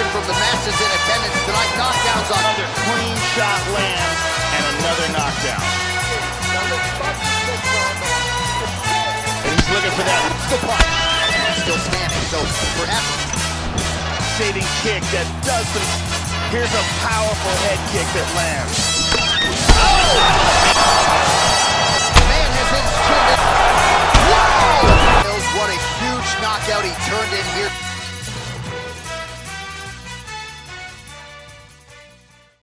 from the masses in attendance tonight. Knockdowns on another clean shot lands and another knockdown. And he's looking for that. the punch. Still standing, so perhaps Shading kick that does some. Here's a powerful head kick that lands. Oh! Man has his chin. Whoa! What a huge knockout he turned in here.